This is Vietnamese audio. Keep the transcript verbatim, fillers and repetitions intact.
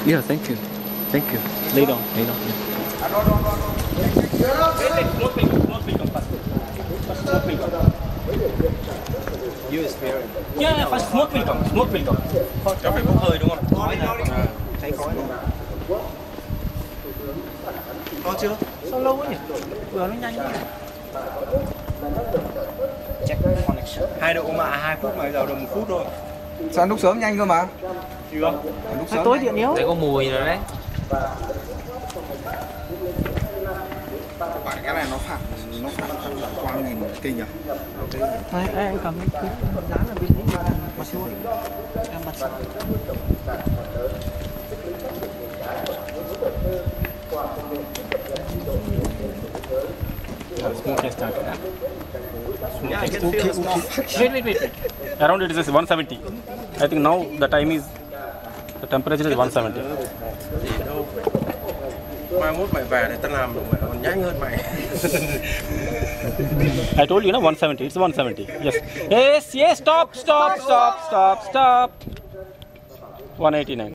Yeah, thank you. Thank you. Lay down, lay down. Yeah. Smoke will come, smoke will come first. First smoke will come. You is very. Yeah, yeah, first smoke will come, smoke will come. Cháu phải bốc hơi đúng không? Khói nào? Thấy khói nào? Có chưa? Sao lâu quá nhỉ? Vừa nó nhanh quá. Check connection. Hai độ mà hai phút mà giờ được một phút thôi. Sao lúc sớm nhanh cơ mà? Chưa? Lúc À, tối điện yếu. Đấy có mùi rồi đấy. Bạn cái này nó phản nó phản phản quang nhìn kinh nhỉ? Đây, anh cầm cái dán ở bên đấy mà xuống. Em bật xuống. Smoke has started. Yeah, I can feel the smoke. Wait, wait, wait, wait. Around it is one seventy. I think now the time is, the temperature is one seventy. Mai mốt mày về thì tao làm được mày còn nhanh hơn mày. I told you, no, one seventy. It's one seventy. Yes. Yes, yes. Stop, stop, stop, stop, stop. one eighty-nine.